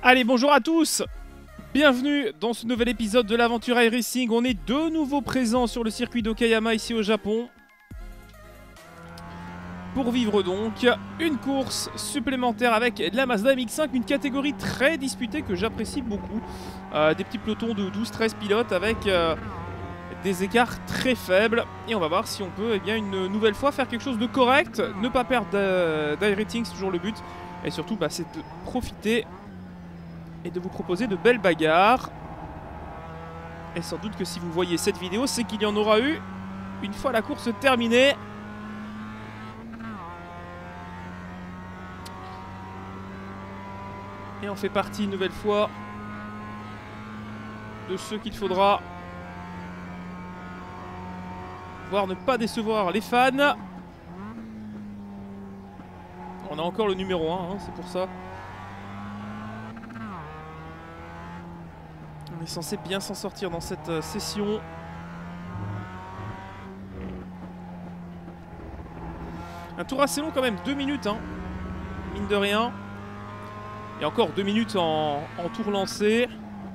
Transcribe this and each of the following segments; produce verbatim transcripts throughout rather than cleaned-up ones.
Allez, bonjour à tous. Bienvenue dans ce nouvel épisode de l'aventure iRacing. On est de nouveau présent sur le circuit d'Okayama ici au Japon. Pour vivre donc une course supplémentaire avec la Mazda M X cinq, une catégorie très disputée que j'apprécie beaucoup. Euh, des petits pelotons de douze treize pilotes avec euh, des écarts très faibles. Et on va voir si on peut eh bien, une nouvelle fois faire quelque chose de correct. Ne pas perdre d'iRating, c'est toujours le but. Et surtout, bah, c'est de profiter et de vous proposer de belles bagarres. Et sans doute que si vous voyez cette vidéo, c'est qu'il y en aura eu une fois la course terminée. Et on fait partie une nouvelle fois de ceux qu'il faudra voir ne pas décevoir les fans. On a encore le numéro un, hein, c'est pour ça. On est censé bien s'en sortir dans cette euh, session. Un tour assez long quand même, deux minutes, hein, mine de rien. Et encore deux minutes en, en tour lancé.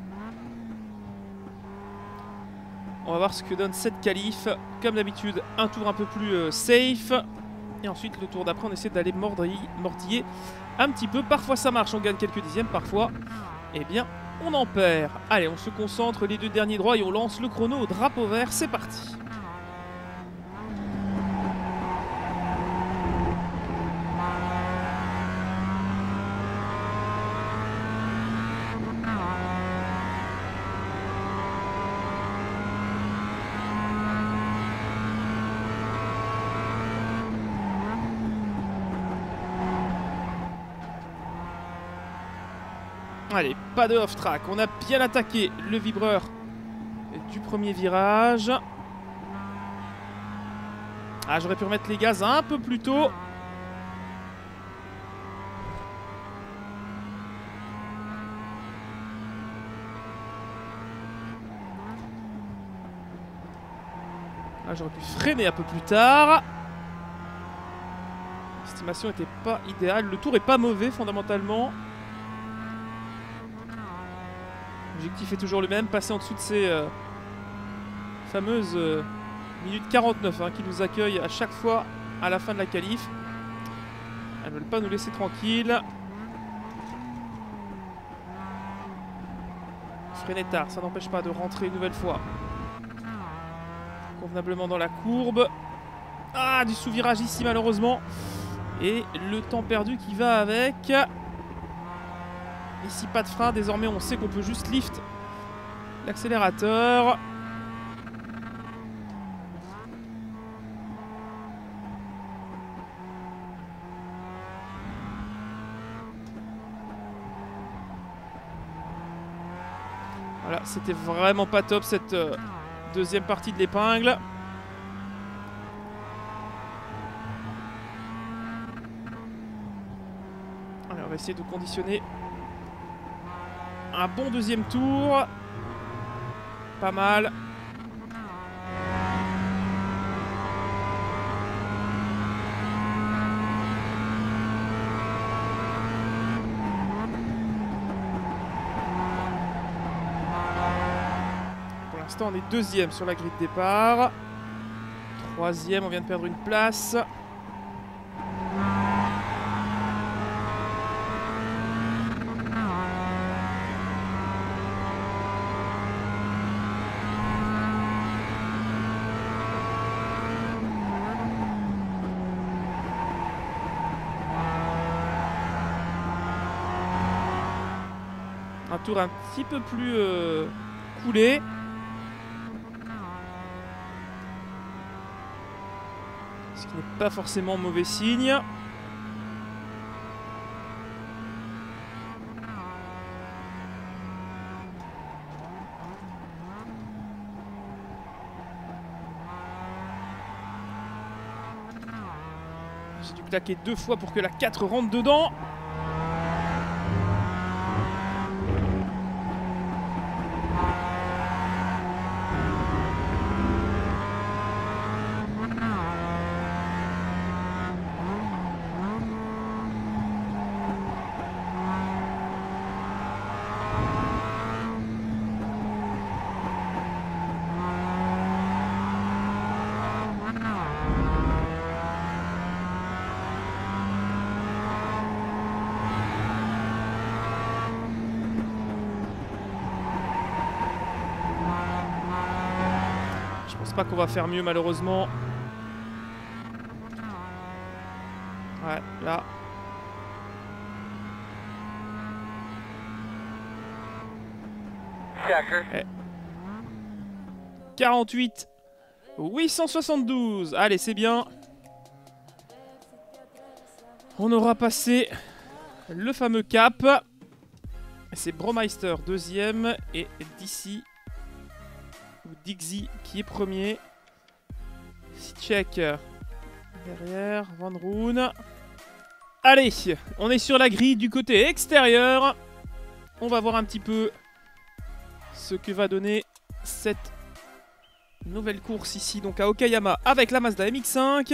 On va voir ce que donne cette qualif. Comme d'habitude, un tour un peu plus euh, safe. Et ensuite, le tour d'après, on essaie d'aller mordiller un petit peu. Parfois, ça marche, on gagne quelques dixièmes. Parfois, eh bien, on en perd. Allez, on se concentre, les deux derniers droits, et on lance le chrono au drapeau vert. C'est parti. Allez, pas de off-track. On a bien attaqué le vibreur du premier virage. Ah, j'aurais pu remettre les gaz un peu plus tôt. Ah, j'aurais pu freiner un peu plus tard. L'estimation n'était pas idéale. Le tour est pas mauvais fondamentalement. L'objectif est toujours le même, passer en dessous de ces euh, fameuses euh, minutes quarante-neuf hein, qui nous accueillent à chaque fois à la fin de la qualif. Elles ne veulent pas nous laisser tranquilles. Freiner tard, ça n'empêche pas de rentrer une nouvelle fois convenablement dans la courbe. Ah, du sous-virage ici malheureusement. Et le temps perdu qui va avec. Ici pas de frein, désormais on sait qu'on peut juste lift l'accélérateur. Voilà, c'était vraiment pas top cette euh, deuxième partie de l'épingle. Allez, on va essayer de conditionner un bon deuxième tour. Pas mal. Pour l'instant, on est deuxième sur la grille de départ. Troisième, on vient de perdre une place. Un tour un petit peu plus euh, coulé. Ce qui n'est pas forcément mauvais signe. J'ai dû claquer deux fois pour que la quatre rentre dedans. pas qu'on va faire mieux malheureusement. Ouais, là. Eh. quarante-huit huit cent soixante-douze. Allez, c'est bien. On aura passé le fameux cap. C'est Bromeister deuxième et Dixie ou Dixie qui est premier. Sitchek derrière, Van Roon. Allez, on est sur la grille du côté extérieur. On va voir un petit peu ce que va donner cette nouvelle course ici donc à Okayama avec la Mazda M X cinq.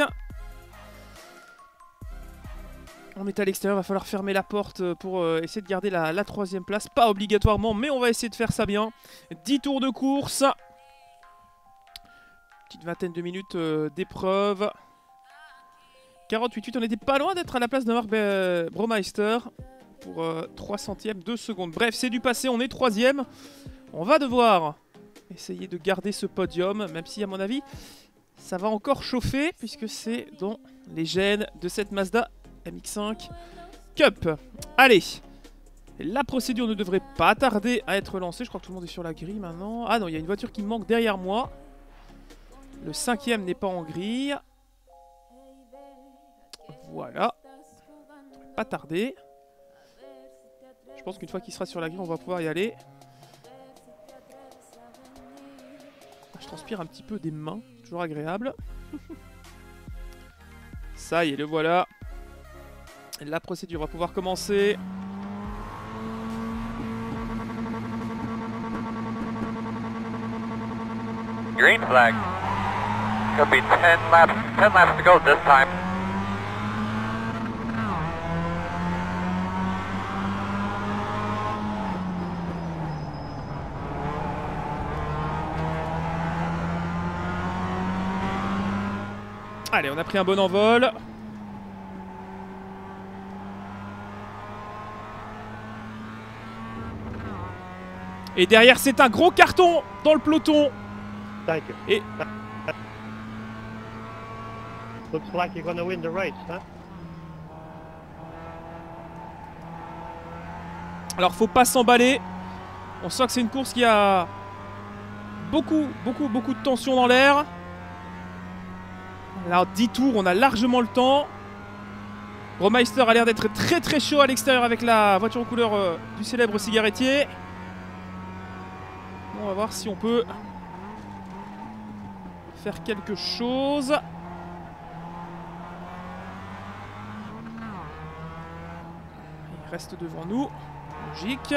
On est à l'extérieur, il va falloir fermer la porte pour euh, essayer de garder la, la troisième place. Pas obligatoirement, mais on va essayer de faire ça bien. dix tours de course. Petite vingtaine de minutes euh, d'épreuve. quarante-huit huit, on n'était pas loin d'être à la place de Marc euh, Bromeister pour euh, trois centièmes de seconde. Bref, c'est du passé, on est troisième. On va devoir essayer de garder ce podium, même si à mon avis, ça va encore chauffer, puisque c'est dans les gènes de cette Mazda M X cinq Cup. Allez, la procédure ne devrait pas tarder à être lancée. Je crois que tout le monde est sur la grille maintenant. Ah non, il y a une voiture qui me manque derrière moi. Le cinquième n'est pas en grille. Voilà. Pas tarder. Je pense qu'une fois qu'il sera sur la grille, on va pouvoir y aller. Je transpire un petit peu des mains. Toujours agréable. Ça y est, le voilà. La procédure va pouvoir commencer. Green flag. Could be ten laps, ten laps to go this time. Allez, on a pris un bon envol. Et derrière, c'est un gros carton dans le peloton. Et looks like you're gonna win the race, huh? alors, faut pas s'emballer. On sent que c'est une course qui a beaucoup, beaucoup, beaucoup de tension dans l'air. Alors, dix tours, on a largement le temps. Bromeister a l'air d'être très très chaud à l'extérieur avec la voiture aux couleurs euh, du célèbre cigarettier. On va voir si on peut faire quelque chose. Il reste devant nous. Logique.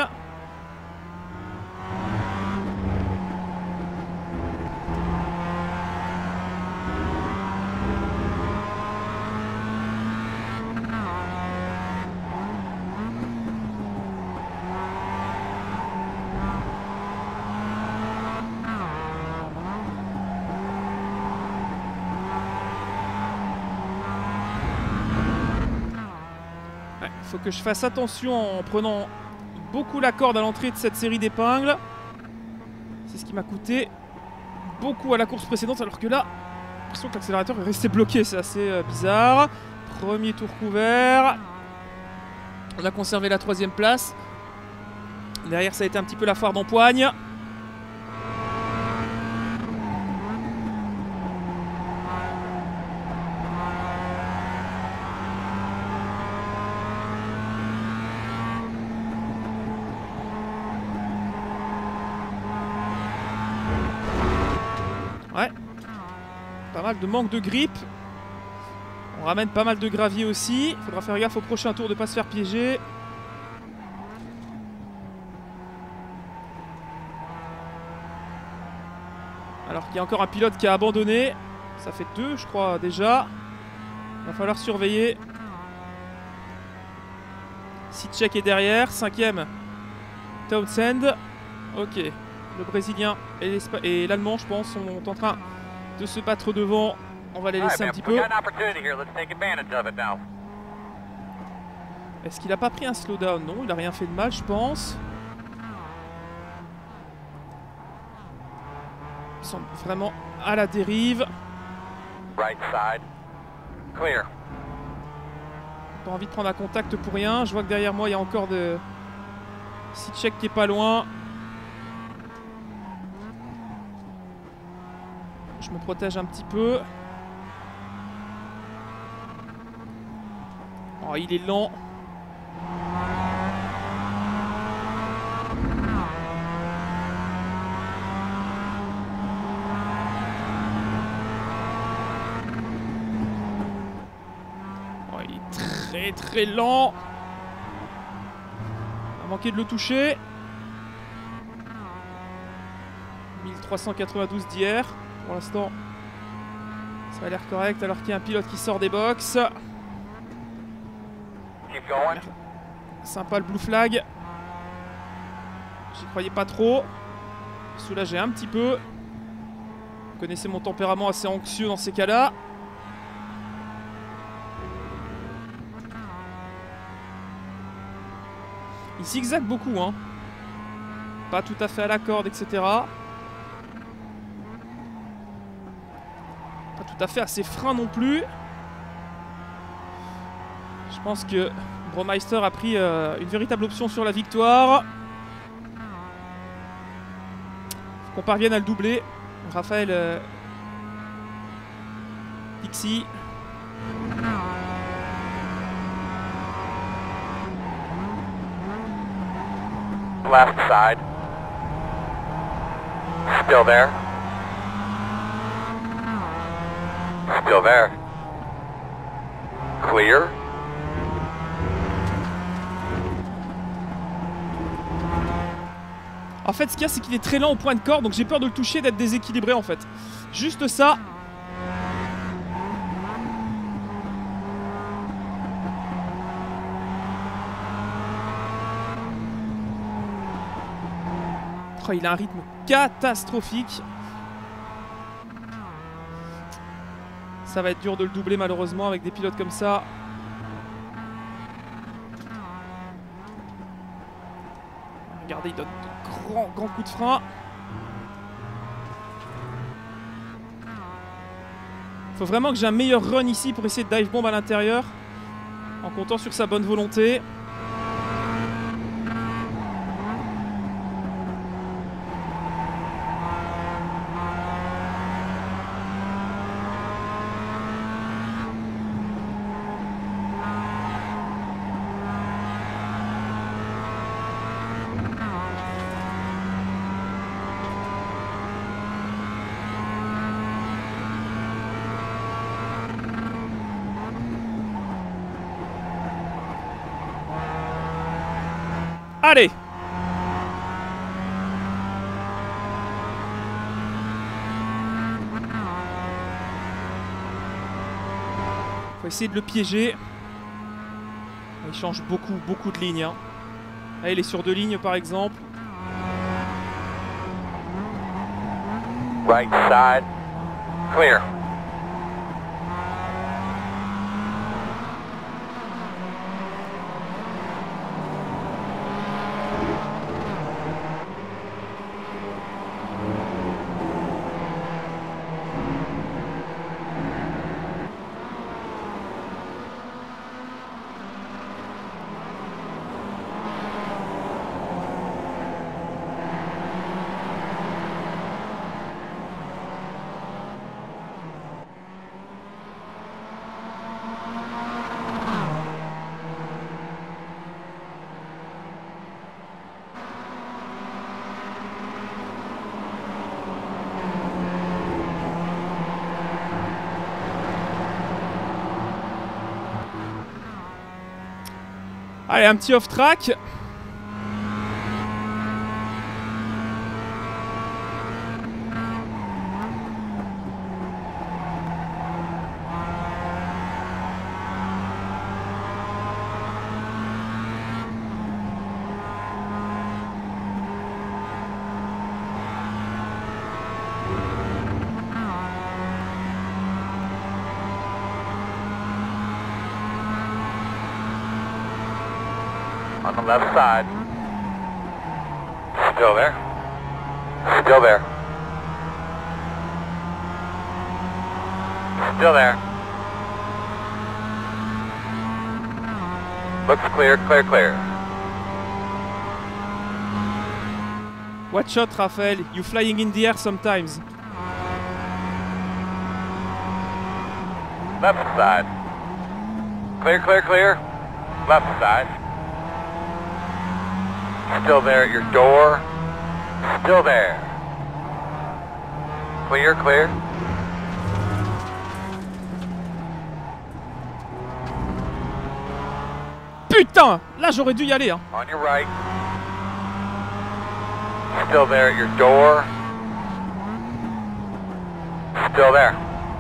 Il faut que je fasse attention en prenant beaucoup la corde à l'entrée de cette série d'épingles. C'est ce qui m'a coûté beaucoup à la course précédente, alors que là, j'ai l'impression que l'accélérateur est resté bloqué. C'est assez euh, bizarre. Premier tour couvert. On a conservé la troisième place. Derrière, ça a été un petit peu la foire d'empoigne. Ouais, pas mal de manque de grip. On ramène pas mal de gravier aussi. Il faudra faire gaffe au prochain tour de ne pas se faire piéger. Alors qu'il y a encore un pilote qui a abandonné. Ça fait deux, je crois, déjà. Il va falloir surveiller. Sitchek est derrière. Cinquième, Townsend. Ok. Le Brésilien et l'Allemand, je pense, sont en train de se battre devant. On va les laisser un petit peu. Est-ce qu'il n'a pas pris un slowdown? Non, il n'a rien fait de mal, je pense. semble vraiment à la dérive. Right side. Clear. Pas envie de prendre un contact pour rien. Je vois que derrière moi, il y a encore de... Sitchek qui est pas loin. Je me protège un petit peu. Oh, il est lent. Oh, il est très très lent. On a manqué de le toucher. mille trois cent quatre-vingt-douze d'hier. Pour l'instant, ça a l'air correct alors qu'il y a un pilote qui sort des box. Keep going. Sympa le blue flag. J'y croyais pas trop. Soulagé un petit peu. Vous connaissez mon tempérament assez anxieux dans ces cas-là. Il zigzague beaucoup, hein. Pas tout à fait à la corde, et cetera. Pas tout à fait à ses freins non plus. Je pense que Bromeister a pris euh, une véritable option sur la victoire. Faut qu'on parvienne à le doubler. Raphaël euh, Pixie. Left side. Still there. Still there. Clear. En fait, ce qu'il y a, c'est qu'il est très lent au point de corde, donc j'ai peur de le toucher, d'être déséquilibré en fait. Juste ça. Oh, il a un rythme catastrophique. Ça va être dur de le doubler malheureusement avec des pilotes comme ça. Regardez, il donne de grands, grands coups de frein. Faut vraiment que j'ai un meilleur run ici pour essayer de dive bomb à l'intérieur. En comptant sur sa bonne volonté. Allez! Faut essayer de le piéger. Il change beaucoup, beaucoup de lignes. Hein. Là, il est sur deux lignes par exemple. Right side. Clear. Allez, un petit off-track. On the left side. Still there. Still there. Still there. Looks clear, clear, clear. Watch out, Raphaël. You flying in the air sometimes. Left side. Clear, clear, clear. Left side. Still there at your door. Still there. Clear, clear. Putain! Là, j'aurais dû y aller, hein. On your right. Still there at your door. Still there.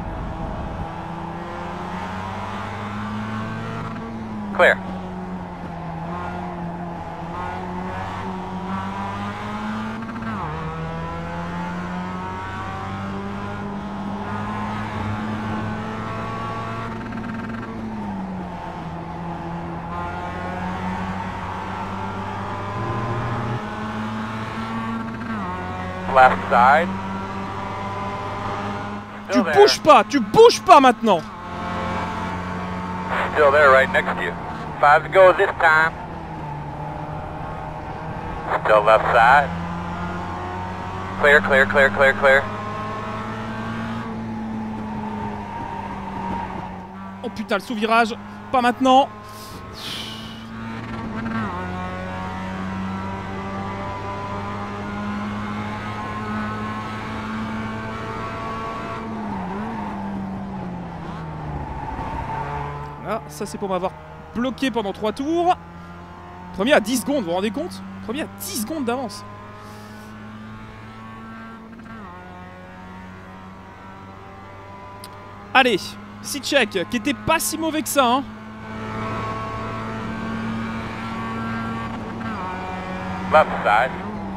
Clear. Left side. Tu Still there. bouges pas! Tu bouges pas maintenant! Still there right next to you. Five to go this time. Still left side. Clear, clear, clear, clear, clear. Oh putain, le sous-virage! Pas maintenant! Ah, ça c'est pour m'avoir bloqué pendant trois tours. Premier à dix secondes, vous vous rendez compte? Premier à dix secondes d'avance. Allez, six check, qui était pas si mauvais que ça, hein. Left side.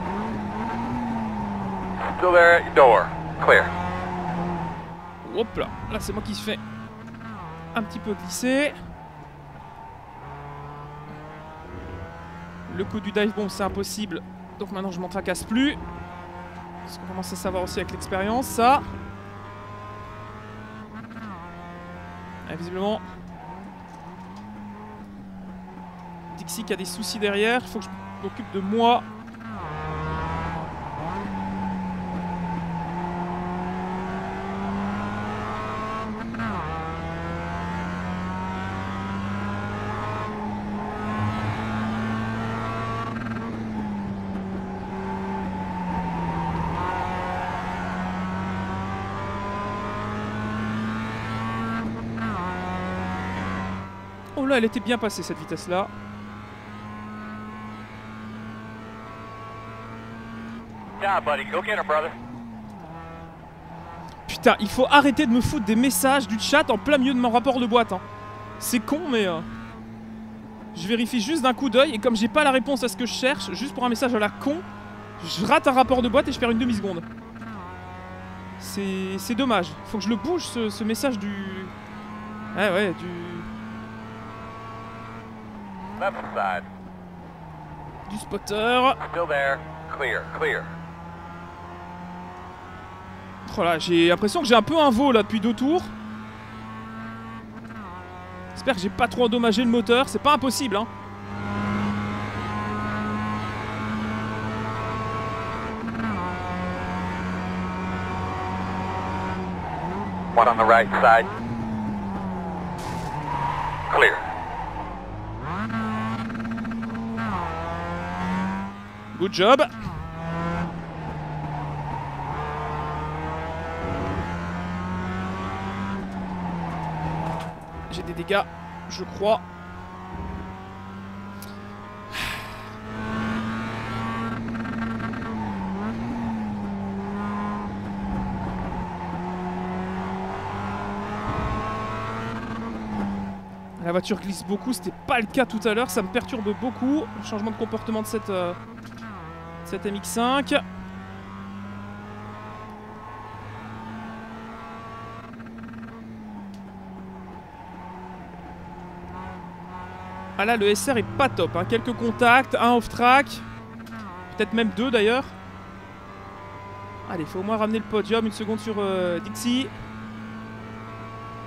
Still there at your door. Clear. Hop là, là c'est moi qui se fais un petit peu glisser. Le coup du dive bomb c'est impossible, donc maintenant je m'en tracasse plus. Parce qu'on commence à savoir aussi avec l'expérience ça. Et visiblement Dixie qui a des soucis derrière, il faut que je m'occupe de moi. Oh là, elle était bien passée cette vitesse-là. Yeah, buddy. Go get her, brother. Putain, il faut arrêter de me foutre des messages du chat en plein milieu de mon rapport de boîte. Hein. C'est con, mais... Euh, je vérifie juste d'un coup d'œil, et comme j'ai pas la réponse à ce que je cherche, juste pour un message à la con, je rate un rapport de boîte et je perds une demi-seconde. C'est dommage. Faut que je le bouge, ce, ce message du... Ouais, ouais, du... Left side. Du spotter. Still there. Clear, clear. Oh là, j'ai l'impression que j'ai un peu un veau là depuis deux tours. J'espère que j'ai pas trop endommagé le moteur, c'est pas impossible hein. One on the right side. Clear. Good job. J'ai des dégâts, je crois. La voiture glisse beaucoup, c'était pas le cas tout à l'heure, ça me perturbe beaucoup. Le changement de comportement de cette, euh, cette M X cinq. Ah là, le S R est pas top, hein. Quelques contacts, un off-track, peut-être même deux d'ailleurs. Allez, faut au moins ramener le podium, une seconde sur euh, Dixie.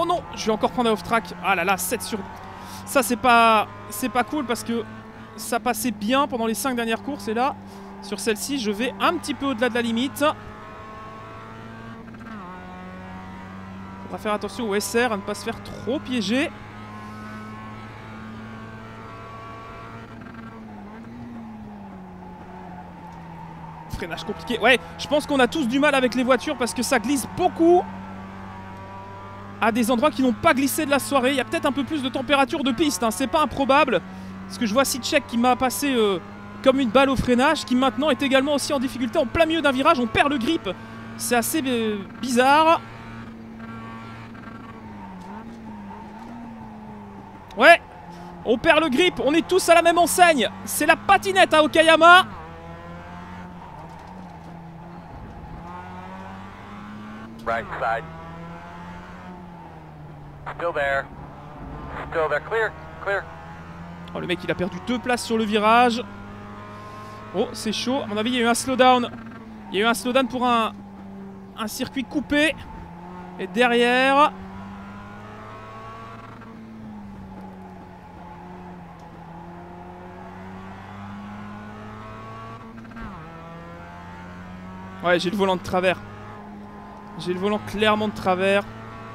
Oh non, je vais encore prendre un off-track. Ah là là, sept sur... Ça, c'est pas... C'est pas cool parce que ça passait bien pendant les cinq dernières courses. Et là, sur celle-ci, je vais un petit peu au-delà de la limite. Faudra faire attention au S R à ne pas se faire trop piéger. Freinage compliqué. Ouais, je pense qu'on a tous du mal avec les voitures parce que ça glisse beaucoup à des endroits qui n'ont pas glissé de la soirée. Il y a peut-être un peu plus de température de piste, hein. C'est pas improbable. Parce que je vois Sitchek qui m'a passé euh, comme une balle au freinage, qui maintenant est également aussi en difficulté en plein milieu d'un virage. On perd le grip. C'est assez euh, bizarre. Ouais, on perd le grip. On est tous à la même enseigne. C'est la patinette à Okayama. Right side. Still there. Still there. Clear. Clear. Oh, le mec, il a perdu deux places sur le virage. Oh, c'est chaud. À mon avis, il y a eu un slowdown. Il y a eu un slowdown pour un, un circuit coupé. Et derrière... Ouais, j'ai le volant de travers. J'ai le volant clairement de travers.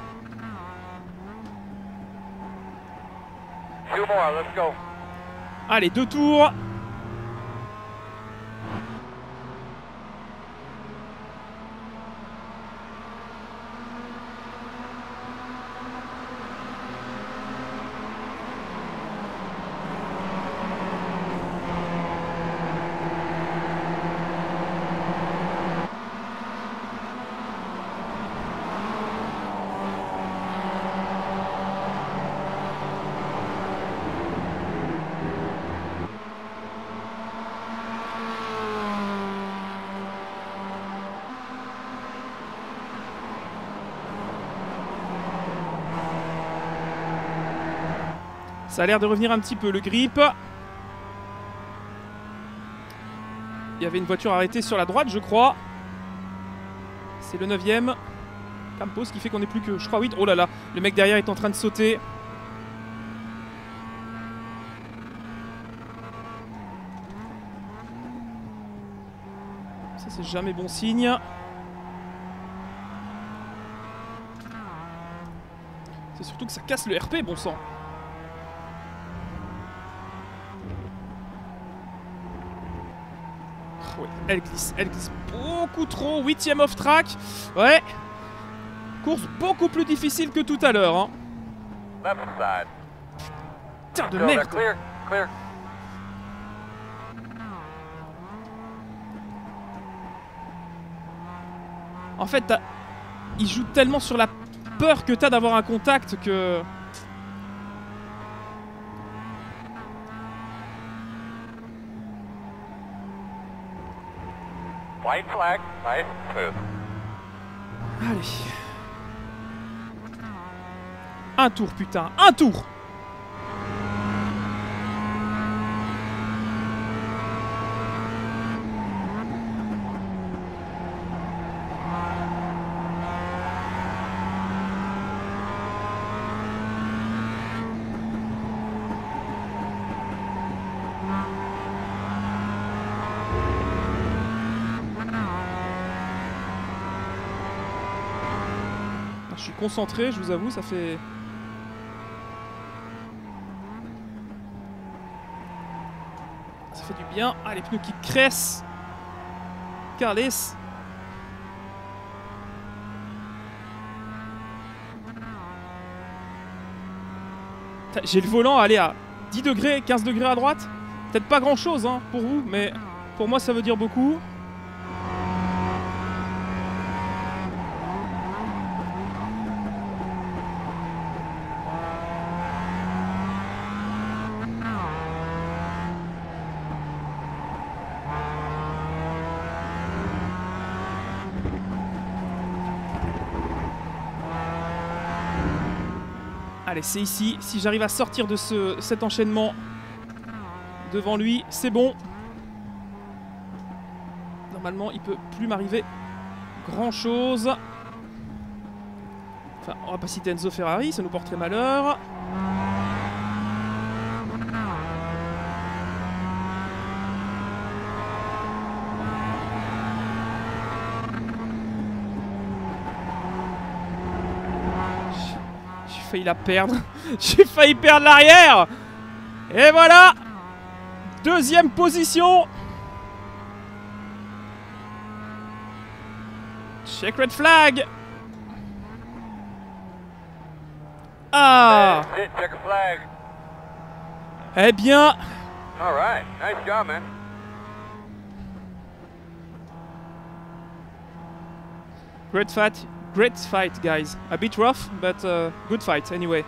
Two more. Let's go. Allez, deux tours. Ça a l'air de revenir un petit peu, le grip. Il y avait une voiture arrêtée sur la droite, je crois. C'est le neuvième. Campos qui fait qu'on n'est plus que, je crois, huit. Oh là là, le mec derrière est en train de sauter. Ça, c'est jamais bon signe. C'est surtout que ça casse le R P, bon sang. Ouais, elle glisse, elle glisse beaucoup trop. Huitième off-track. Ouais. Course beaucoup plus difficile que tout à l'heure. Hein. Left side. Putain de Still there. merde. Clear. Clear. En fait, t'as- il joue tellement sur la peur que t'as d'avoir un contact que... White flag. Nice. Smooth. Allez. Un tour, putain. Un tour. Je suis concentré, je vous avoue, ça fait... Ça fait du bien. Ah, les pneus qui cressent. Carles. J'ai le volant à aller à dix degrés, quinze degrés à droite. Peut-être pas grand chose hein, pour vous, mais pour moi ça veut dire beaucoup. Allez, c'est ici. Si j'arrive à sortir de ce, cet enchaînement devant lui, c'est bon. Normalement, il peut plus m'arriver grand-chose. Enfin, on va pas citer Enzo Ferrari, ça nous porterait malheur. J'ai failli la perdre. J'ai failli perdre l'arrière. Et voilà. Deuxième position. Check red flag. Ah. Check a flag. Eh bien. All right. Nice job, man. Great fight. Great fight, guys. A bit rough, but uh, good fight anyway.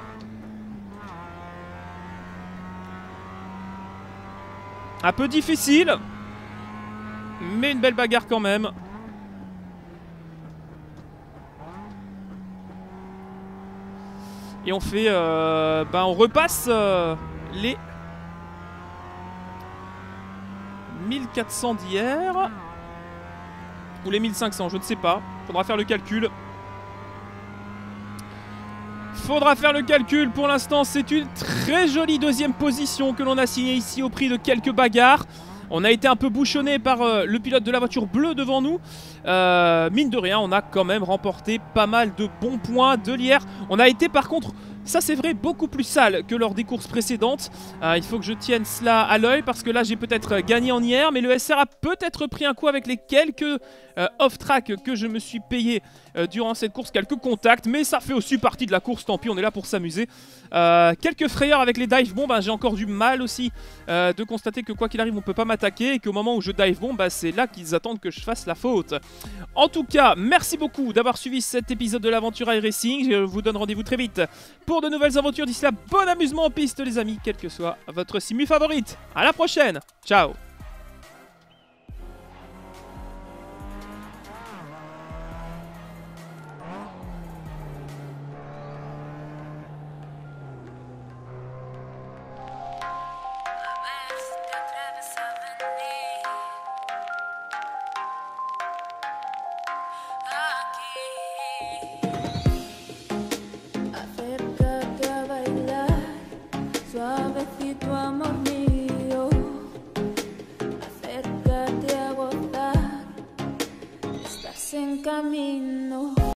Un peu difficile, mais une belle bagarre quand même. Et on fait, euh, ben on repasse euh, les mille quatre cents d'hier ou les mille cinq cents, je ne sais pas. Faudra faire le calcul. Faudra faire le calcul. Pour l'instant, c'est une très jolie deuxième position que l'on a signée ici au prix de quelques bagarres. On a été un peu bouchonné par euh, le pilote de la voiture bleue devant nous. Euh, mine de rien, on a quand même remporté pas mal de bons points de l'hier. On a été par contre, ça c'est vrai, beaucoup plus sale que lors des courses précédentes. Euh, il faut que je tienne cela à l'œil parce que là j'ai peut-être gagné en hier, mais le S R a peut-être pris un coup avec les quelques euh, off-track que je me suis payé euh, durant cette course. Quelques contacts, mais ça fait aussi partie de la course, tant pis, on est là pour s'amuser. Euh, quelques frayeurs avec les dive bombs, hein, j'ai encore du mal aussi euh, de constater que quoi qu'il arrive on peut pas m'attaquer et qu'au moment où je dive bomb, bah, c'est là qu'ils attendent que je fasse la faute. En tout cas, merci beaucoup d'avoir suivi cet épisode de l'Aventura iRacing. Je vous donne rendez-vous très vite pour de nouvelles aventures. D'ici là, bon amusement en piste les amis, quelle que soit votre simu favorite. À la prochaine, ciao. Suavecito amor mío, acércate a gozar, estás en camino.